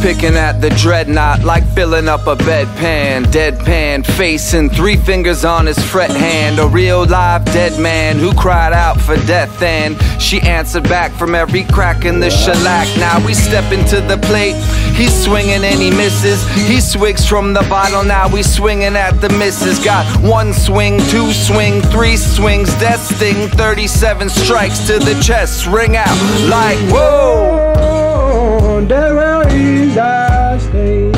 picking at the dreadnought like filling up a bedpan. Deadpan facing 3 fingers on his fret hand. A real live dead man who cried out for death, and she answered back from every crack in the shellac. Now we step into the plate, he's swinging and he misses. He swigs from the bottle, now we swinging at the misses. Got 1 swing, 2 swing, 3 swings, death sting, 37 strikes to the chest, ring out like whoa. There is I stay.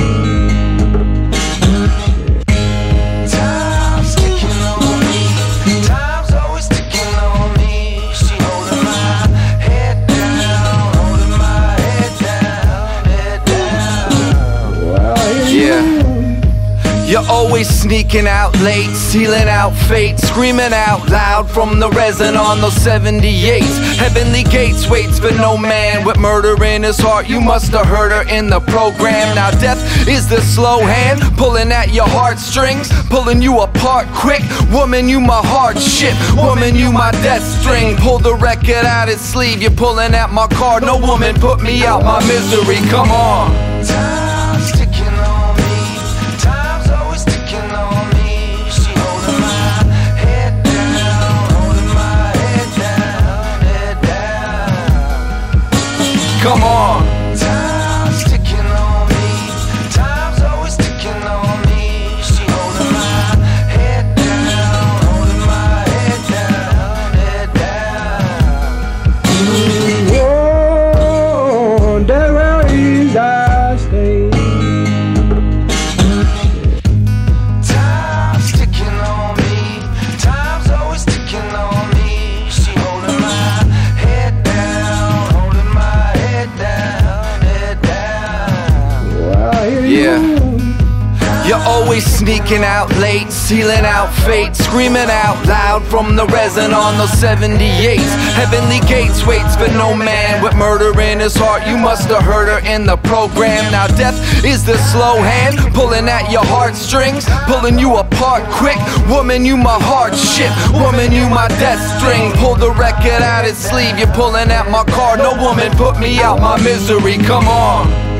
Time's ticking on me, time's always ticking on me. She holding my head down, holding my head down. Yeah. You're always sneaking out late, sealing out fate, screaming out loud from the resin on those 78s. Heavenly gates waits for no man with murder in his heart. You must have heard her in the program. Now death is the slow hand pulling at your heartstrings, pulling you apart quick. Woman, you my heart shit. Woman, you my death string. Pull the record out its sleeve, you're pulling at my card. No woman put me out my misery, come on. Time's ticking on me, time's always ticking on me. She holding my head down, holding my head down. Come on. Time's ticking on me, time's always ticking on me. She holding my head down, holding my head down. Oh, there is I stay. Time's ticking on me, time's always ticking on me. She holding my head down, holding my head down. Well, I hear you. You're always sneaking out late, sealing out fate, screaming out loud from the resin on those 78s. Heavenly gates waits for no man with murder in his heart. You must have heard her in the program. Now death is the slow hand pulling at your heartstrings, pulling you apart quick. Woman, you my heart shit. Woman, you my death string. Pull the record out its sleeve, you're pulling at my card. No woman put me out my misery, come on.